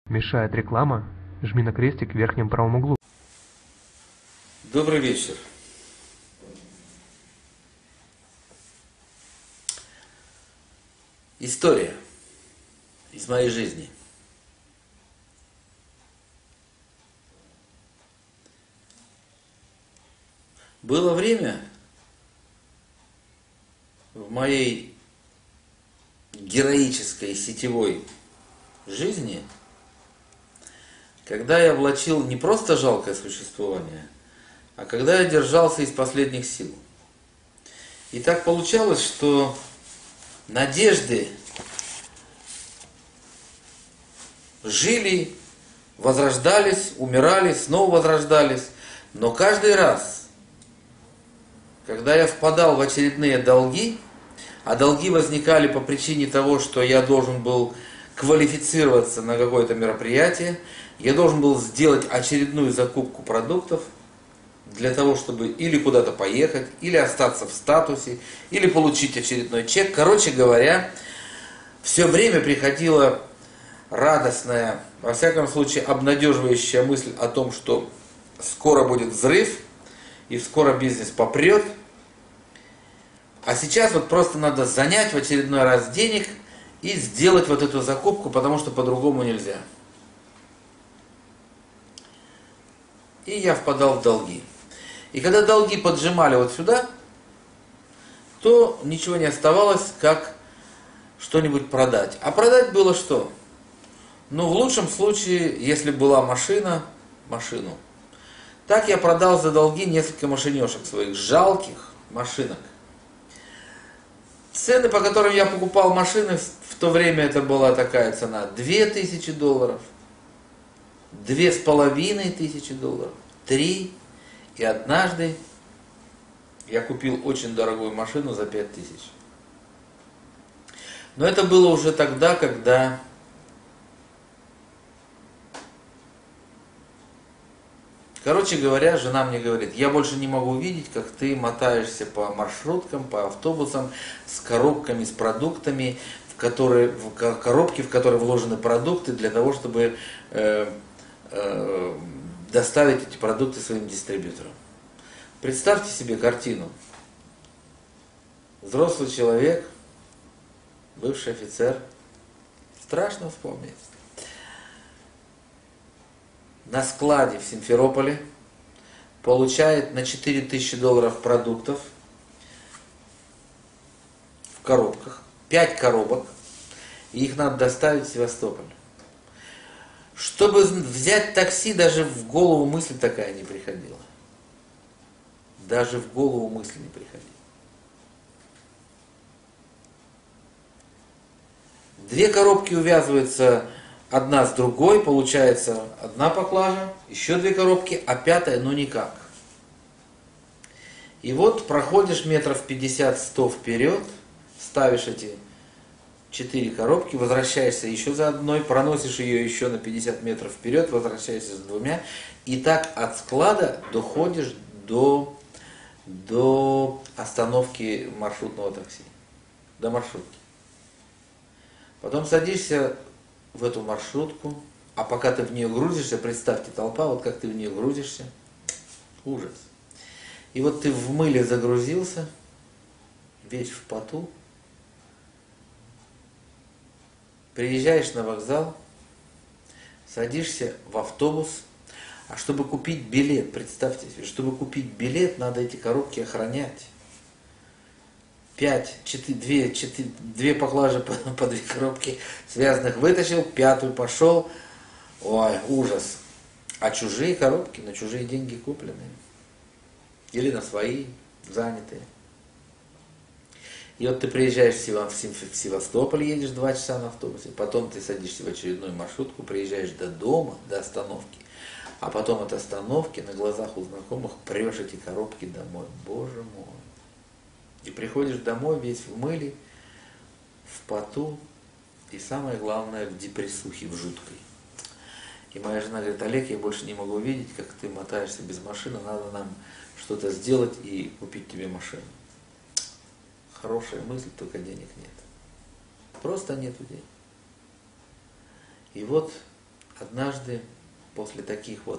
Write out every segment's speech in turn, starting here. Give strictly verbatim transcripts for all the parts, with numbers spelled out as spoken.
Мешает реклама? Жми на крестик в верхнем правом углу. Добрый вечер. История из моей жизни. Было время в моей героической сетевой жизни, когда я влачил не просто жалкое существование, а когда я держался из последних сил. И так получалось, что надежды жили, возрождались, умирали, снова возрождались, но каждый раз, когда я впадал в очередные долги, а долги возникали по причине того, что я должен был квалифицироваться на какое-то мероприятие, я должен был сделать очередную закупку продуктов для того, чтобы или куда-то поехать, или остаться в статусе, или получить очередной чек. Короче говоря, все время приходила радостная, во всяком случае обнадеживающая мысль о том, что скоро будет взрыв, и скоро бизнес попрет. А сейчас вот просто надо занять в очередной раз денег и сделать вот эту закупку, потому что по-другому нельзя. И я впадал в долги. И когда долги поджимали вот сюда, то ничего не оставалось, как что-нибудь продать. А продать было что? Ну, в лучшем случае, если была машина, машину. Так я продал за долги несколько машинешек своих, жалких машинок. Цены, по которым я покупал машины, в то время это была такая цена: две тысячи долларов, две с половиной тысячи долларов, три. И однажды я купил очень дорогую машину за пять тысяч. Но это было уже тогда, когда Короче говоря, жена мне говорит: я больше не могу видеть, как ты мотаешься по маршруткам, по автобусам с коробками, с продуктами, в которые, в коробки, в которые вложены продукты для того, чтобы э, э, доставить эти продукты своим дистрибьюторам. Представьте себе картину. Взрослый человек, бывший офицер, страшно вспомнить. На складе в Симферополе получает на четыре тысячи долларов продуктов в коробках, пять коробок, и их надо доставить в Севастополь. Чтобы взять такси, даже в голову мысль такая не приходила. Даже в голову мысль не приходила. Две коробки увязываются одна с другой, получается одна поклажа, еще две коробки, а пятая ну никак. И вот проходишь метров пятьдесят-сто вперед, ставишь эти четыре коробки, возвращаешься еще за одной, проносишь ее еще на пятьдесят метров вперед, возвращаешься с двумя, и так от склада доходишь до, до остановки маршрутного такси, до маршрутки. Потом садишься в эту маршрутку, а пока ты в нее грузишься, представьте, толпа, вот как ты в нее грузишься, ужас. И вот ты в мыле загрузился, весь в поту, приезжаешь на вокзал, садишься в автобус, а чтобы купить билет, представьте себе, чтобы купить билет, надо эти коробки охранять. Пять, четыре, две, четыре, две поклажи по, по две коробки связанных вытащил, пятую пошел. Ой, ужас. А чужие коробки на чужие деньги купленные. Или на свои, занятые. И вот ты приезжаешь в Севастополь, едешь два часа на автобусе, потом ты садишься в очередную маршрутку, приезжаешь до дома, до остановки, а потом от остановки на глазах у знакомых прешь эти коробки домой. Боже мой. И приходишь домой весь в мыле, в поту, и самое главное, в депрессухе, в жуткой. И моя жена говорит: Олег, я больше не могу видеть, как ты мотаешься без машины, надо нам что-то сделать и купить тебе машину. Хорошая мысль, только денег нет. Просто нету денег. И вот однажды после таких вот...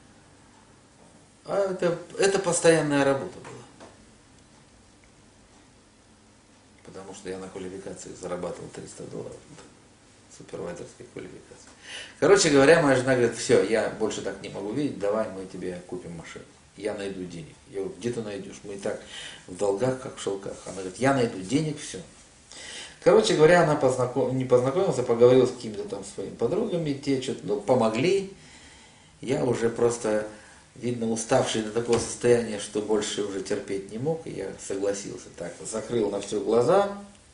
А это, это постоянная работа была. Потому что я на квалификации зарабатывал триста долларов. Супервайзерской квалификации. Короче говоря, моя жена говорит, все, я больше так не могу видеть, давай мы тебе купим машину. Я найду денег. Я говорю, где ты найдешь? Мы и так в долгах, как в шелках. Она говорит, я найду денег, все. Короче говоря, она познаком... не познакомилась, а поговорила с какими-то там своими подругами, те что-то, ну, помогли. Я уже просто, видно, уставший до такого состояния, что больше уже терпеть не мог, и я согласился. Так, закрыл на все глаза,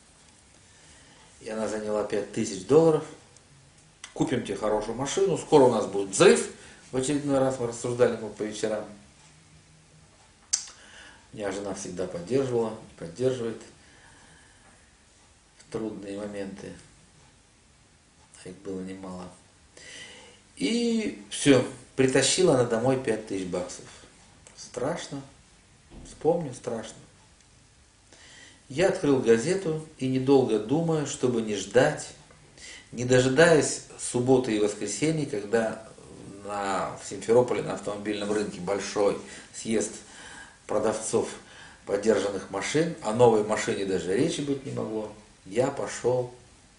и она заняла пять тысяч долларов. Купим тебе хорошую машину, скоро у нас будет взрыв. В очередной раз мы рассуждали мы по вечерам. Меня жена всегда поддерживала, поддерживает в трудные моменты. А их было немало. И все, притащила она домой пять тысяч баксов. Страшно, вспомню, страшно. Я открыл газету и, недолго думая, чтобы не ждать, не дожидаясь субботы и воскресенья, когда на, в Симферополе на автомобильном рынке большой съезд продавцов подержанных машин, о новой машине даже речи быть не могло, я пошел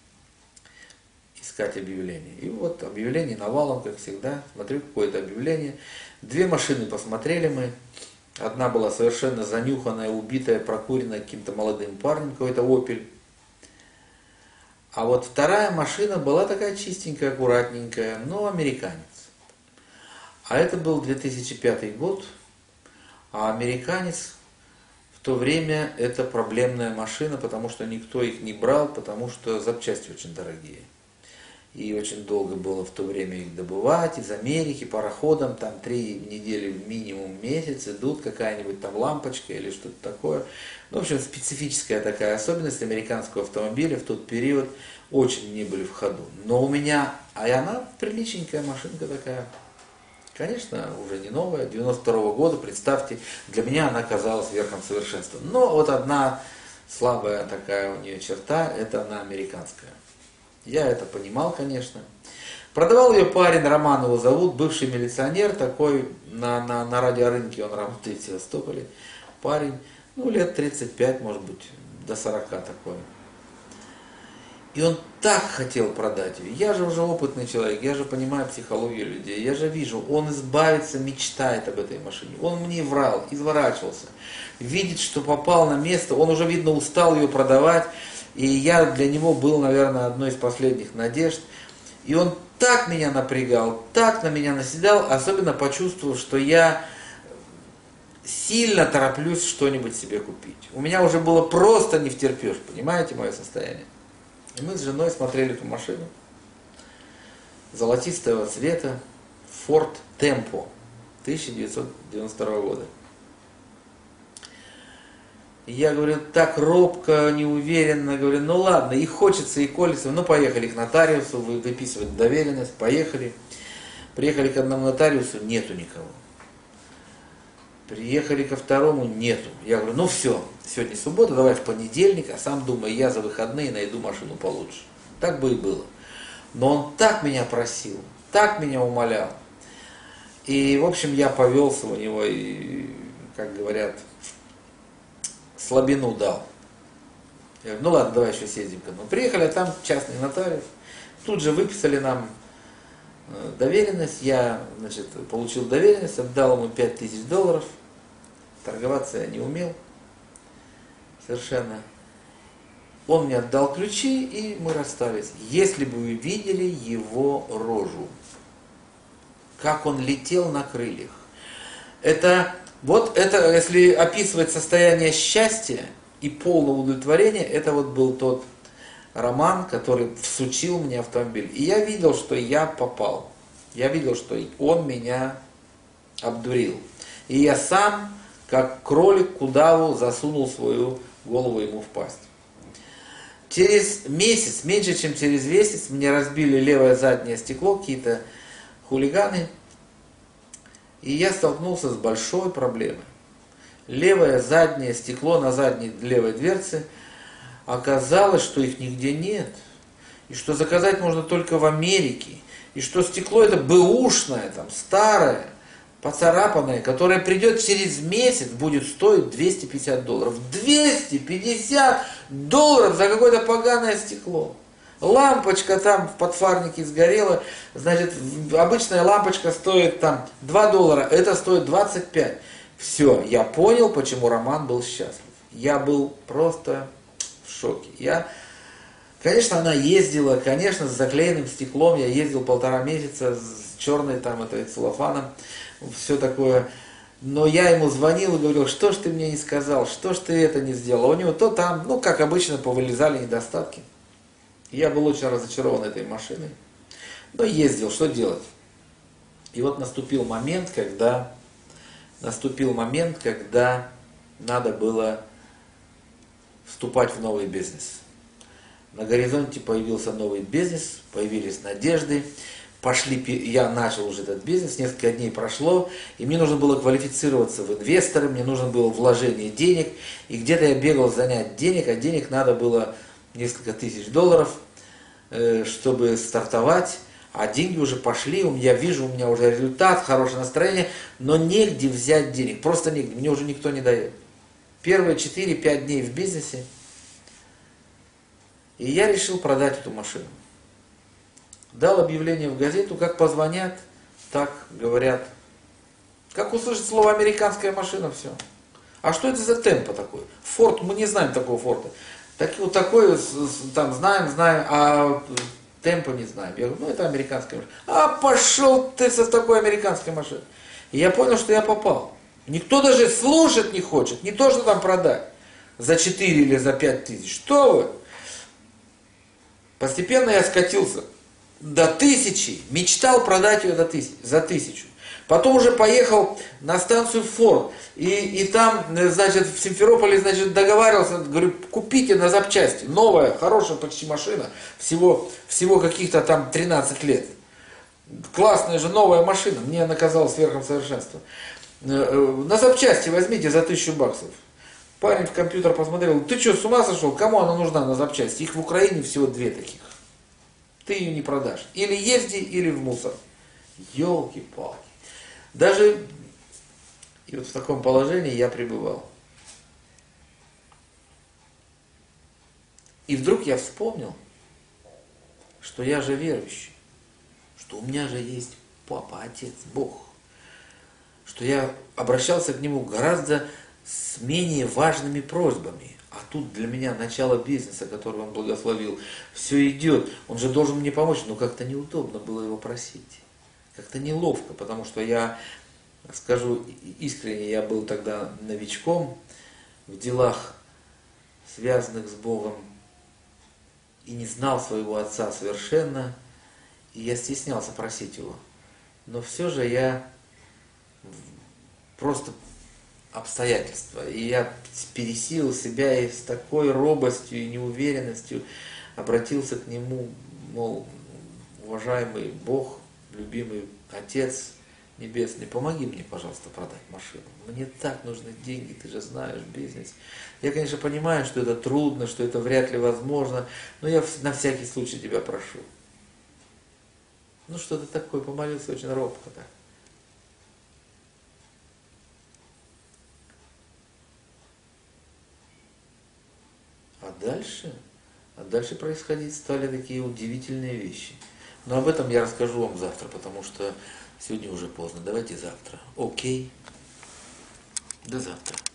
искать объявление. И вот объявление навалом, как всегда, смотрю какое-то объявление. Две машины посмотрели мы. Одна была совершенно занюханная, убитая, прокуренная каким-то молодым парнем, какой-то Opel. А вот вторая машина была такая чистенькая, аккуратненькая, но американец. А это был две тысячи пятый год, а американец в то время это проблемная машина, потому что никто их не брал, потому что запчасти очень дорогие. И очень долго было в то время их добывать, из Америки, пароходом, там три недели минимум месяц идут, какая-нибудь там лампочка или что-то такое. Ну, в общем, специфическая такая особенность американского автомобиля в тот период, очень не были в ходу. Но у меня, а и она приличненькая машинка такая, конечно, уже не новая, девяносто второго года, представьте, для меня она казалась верхом совершенства. Но вот одна слабая такая у нее черта, это она американская. Я это понимал, конечно. Продавал ее парень, Роман его зовут, бывший милиционер, такой на, на, на радиорынке он работает в Севастополе. Парень, ну лет тридцать пять, может быть, до сорока такой. И он так хотел продать ее. Я же уже опытный человек, я же понимаю психологию людей, я же вижу, он избавиться мечтает об этой машине. Он мне врал, изворачивался. Видит, что попал на место, он уже, видно, устал ее продавать. И я для него был, наверное, одной из последних надежд. И он так меня напрягал, так на меня наседал, особенно почувствовав, что я сильно тороплюсь что-нибудь себе купить. У меня уже было просто не втерпешь, понимаете мое состояние? И мы с женой смотрели эту машину золотистого цвета, Ford Tempo тысяча девятьсот девяносто второго года. Я говорю, так робко, неуверенно, говорю, ну ладно, и хочется, и колется, ну поехали к нотариусу, выписывать доверенность, поехали. Приехали к одному нотариусу, нету никого. Приехали ко второму, нету. Я говорю, ну все, сегодня суббота, давай в понедельник, а сам думаю, я за выходные найду машину получше. Так бы и было. Но он так меня просил, так меня умолял. И, в общем, я повелся у него, и, как говорят, слабину дал. Я говорю, ну ладно, давай еще съездим-ка. Ну, приехали, а там частный нотариус. Тут же выписали нам доверенность. Я, значит, получил доверенность, отдал ему пять тысяч долларов. Торговаться я не умел. Совершенно. Он мне отдал ключи, и мы расстались. Если бы вы видели его рожу, как он летел на крыльях. Это... Вот это, если описывать состояние счастья и полного удовлетворения, это вот был тот Роман, который всучил мне автомобиль. И я видел, что я попал. Я видел, что он меня обдурил. И я сам, как кролик к удаву, засунул свою голову ему в пасть. Через месяц, меньше чем через месяц, мне разбили левое заднее стекло какие-то хулиганы. И я столкнулся с большой проблемой. Левое заднее стекло на задней левой дверце, оказалось, что их нигде нет. И что заказать можно только в Америке. и что стекло это бэушное, там, старое, поцарапанное, которое придет через месяц, будет стоить двести пятьдесят долларов. двести пятьдесят долларов за какое-то поганое стекло. Лампочка там в подфарнике сгорела, значит, обычная лампочка стоит там два доллара, это стоит двадцать пять. Все, я понял, почему Роман был счастлив. Я был просто в шоке. Я, конечно, она ездила, конечно, с заклеенным стеклом, я ездил полтора месяца с черной там этой целлофаном, все такое. Но я ему звонил и говорил, что ж ты мне не сказал, что ж ты это не сделал. У него то там, ну, как обычно, повылезали недостатки. Я был очень разочарован этой машиной, но ездил, что делать? И вот наступил момент, когда, наступил момент, когда надо было вступать в новый бизнес. На горизонте появился новый бизнес, появились надежды, пошли, я начал уже этот бизнес, несколько дней прошло, и мне нужно было квалифицироваться в инвесторы, мне нужно было вложение денег, и где-то я бегал занять денег, а денег надо было несколько тысяч долларов, чтобы стартовать, а деньги уже пошли, у меня, вижу, у меня уже результат, хорошее настроение, но негде взять денег, просто негде, мне уже никто не дает. Первые четыре-пять дней в бизнесе, и я решил продать эту машину. Дал объявление в газету, как позвонят, так говорят. Как услышать слово «американская машина», все. А что это за темпо такой? Форд, мы не знаем такого Форда. Так, вот такой, там, знаем, знаем, а темпа не знаем. Я говорю, ну это американская машина. А пошел ты со такой американской машиной. И я понял, что я попал. Никто даже слушать не хочет, не то, что там продать за четыре или за пять тысяч. Что вы? Постепенно я скатился до тысячи, мечтал продать ее до тысячи, за тысячу. Потом уже поехал на станцию Форд, и, и там, значит, в Симферополе, значит, договаривался, говорю, купите на запчасти, новая, хорошая почти машина, всего, всего каких-то там тринадцать лет. Классная же новая машина, мне она казалась верхом совершенства. На запчасти возьмите за тысячу баксов. Парень в компьютер посмотрел, ты что, с ума сошел, кому она нужна на запчасти? Их в Украине всего две таких. Ты ее не продашь. Или езди, или в мусор. Ёлки-палки. Даже и вот в таком положении я пребывал. И вдруг я вспомнил, что я же верующий, что у меня же есть папа, отец, Бог, что я обращался к нему гораздо с менее важными просьбами. А тут для меня начало бизнеса, который он благословил, все идет, он же должен мне помочь, но как-то неудобно было его просить. Как-то неловко, потому что я, скажу искренне, я был тогда новичком в делах, связанных с Богом, и не знал своего отца совершенно, и я стеснялся просить его. Но все же я просто обстоятельства, и я пересилил себя и с такой робостью и неуверенностью обратился к нему, мол, уважаемый Бог, любимый Отец Небесный, помоги мне, пожалуйста, продать машину. Мне так нужны деньги, ты же знаешь, бизнес. Я, конечно, понимаю, что это трудно, что это вряд ли возможно, но я на всякий случай тебя прошу. Ну, что-то такое, помолился очень робко так. А дальше, а дальше происходить стали такие удивительные вещи. Но об этом я расскажу вам завтра, потому что сегодня уже поздно. Давайте завтра. Окей. До завтра.